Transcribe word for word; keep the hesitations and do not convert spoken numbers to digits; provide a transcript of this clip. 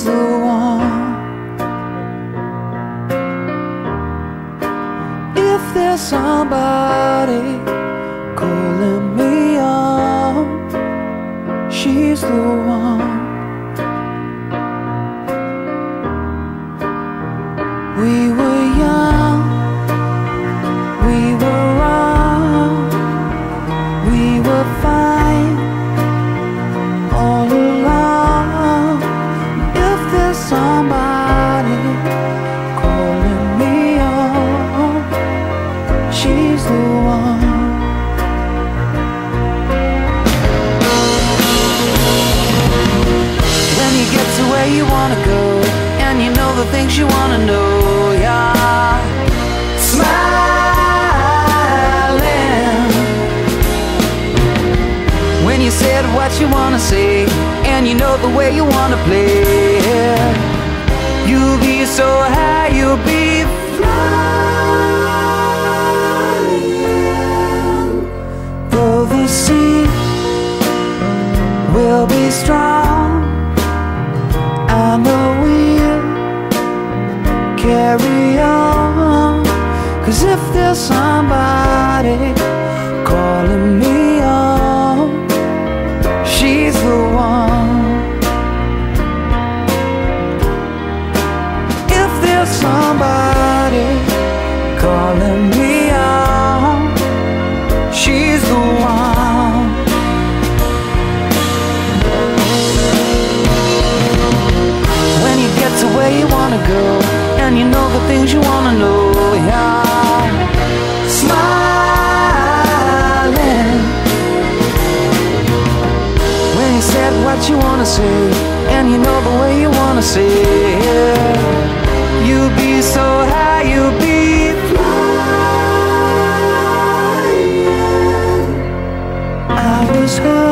she's the one. If there's somebody calling me on, she's the one. We were young, we were wrong, we were fine all along. If there's somebody calling me on, she's the one. When you get to where you wanna go, and you know the things you wanna know, yeah, smiling. When you said what you wanna say, and you know the way you wanna play, you'll be so high, you'll be flying. Though the sea will be strong, I know we'll carry on. 'Cause if there's somebody calling me on, she's the one. If there's somebody calling me on, she's the one. When you get to where you wanna go, and you know the things you wanna know, yeah, smiling. When you said what you wanna say, and you know the way you wanna say it, you'll be so high, you'll be flying. I was hurt.